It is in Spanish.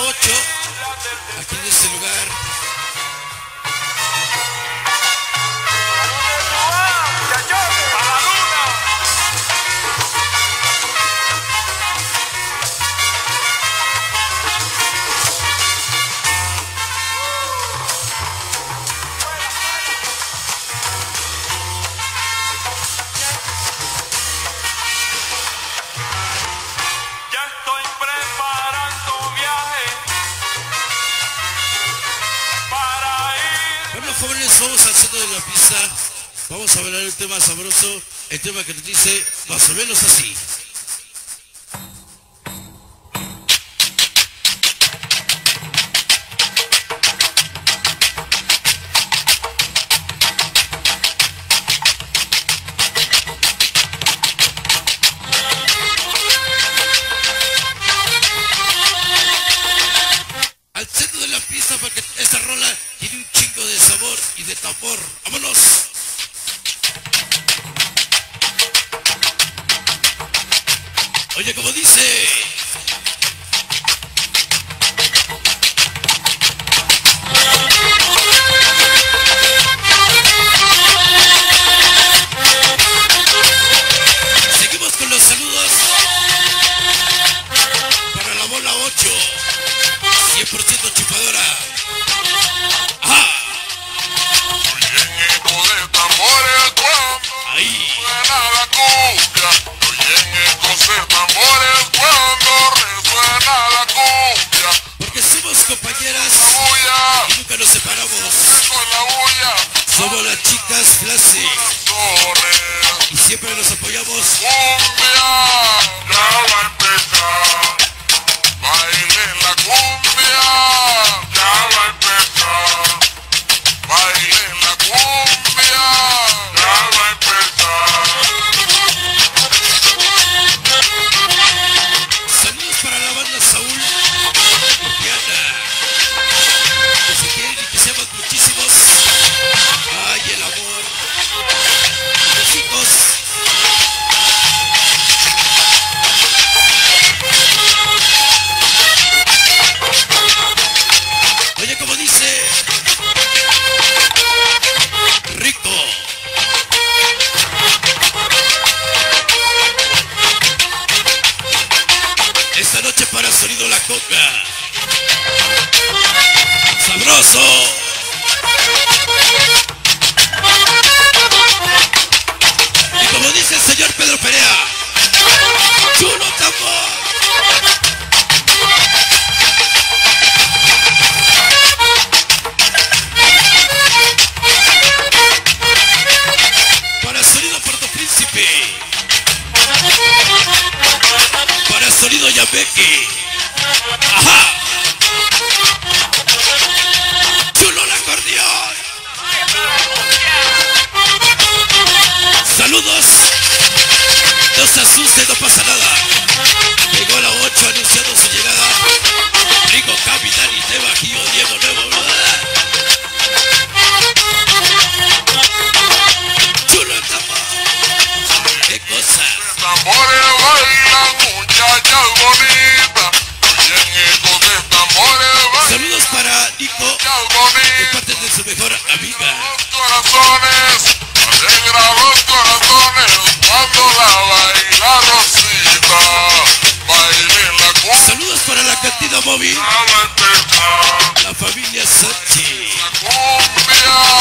8, aquí en este lugar. Jóvenes, vamos al centro de la pista, vamos a bailar el tema sabroso, el tema que nos dice más o menos así. Al centro de la pista porque esta rola tiene un chingo de sabor y de tambor. ¡Vámonos! Oye, como dice. Seguimos con los saludos para la bola 8, 100% chupadora. ¡Ajá! Ahí. Suena la cumbia, oyen estos tambores cuando resuena la cumbia. Porque somos compañeras Bulla, y nunca nos separamos. eso es la bulla. Somos las chicas Flashy Sones, y siempre nos apoyamos. cumbia, ya va a empezar. Bailen la cumbia, ya va a empezar. Bailen la cumbia, ya va a empezar. Saludos para la banda Saúl y Ana, que se quieren y que seamos muchísimos. Ay, el amor. Besitos. Oye, como dice Rico. Esta noche para Sonido La Conga. Sabroso. Y como dice el señor Pedro Perea, chulo tambor. Para Sonido Puerto Príncipe. Para Sonido Yabeque. Ajá. Chulo el acordeón. Saludos. No se asuste, no pasa nada. Llegó a la 8 anunciando su llegada. Rico, Capitán y Teba, Gio, Diego Nuevo. Chulo el tambor. Qué cosa. Tambores bailan, muchachas bonitas. Oyen estos tambores bailan, Saludos para Nico, muchachas de bonitas. parte de su mejor amiga. Los corazones, alegra los corazones cuando la baila Rosita. Bailen la cumbia, Saludos para la cantina móvil, ya va a empezar. la familia Sánchez. La cumbia,